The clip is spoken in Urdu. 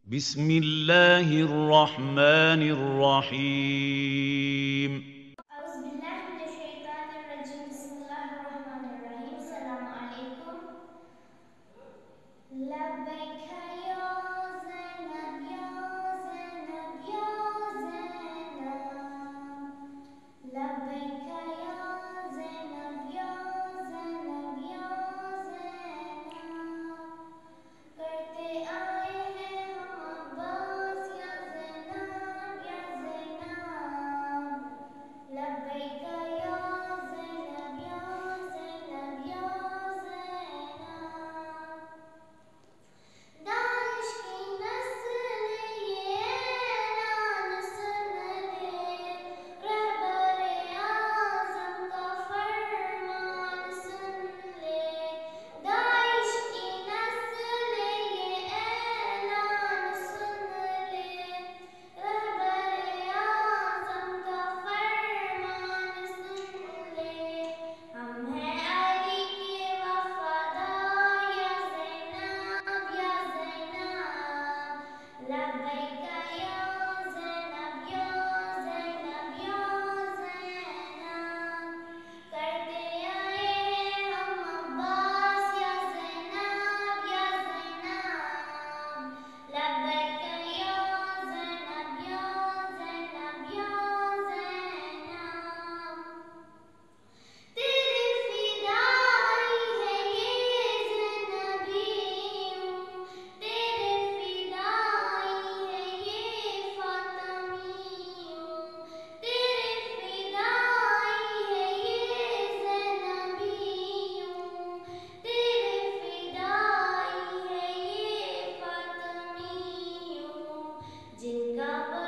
بسم الله الرحمن الرحيم. أعوذ بالله من الشيطان الرجيم. بسم الله الرحمن الرحيم. السلام عليكم. لبيك يا زينب يا زينب يا زينب. لبيك يا زينب يا زينب يا زينب. کرتے آئے ہیں ہم عباس یا زینب یا زینب. لبیک یا زینب یا زینب یا زینب. داعش کی نسل یہ اعلان سن لے، رہبر اعظم کا فرمان سن لے. داعش کی نسل یہ اعلان سن لے، رہبر اعظم کا فرمان سن لے. ہم ہیں علی کے وفادار یا زینب یا زینب. لبیک یا زینب یا زینب یا زینب. کرتے آئے ہیں ہم عباس یا زینب یا زینب. لبیک یا زینب یا زینب یا زینب. تیری فدائی ہے یہ زینبیوں، تیرے فدائی ہے یہ فاطمیوں. تیرے فدائی ہے یہ زینبیوں، تیرے فدائی ہے یہ فاطمیوں. جن کا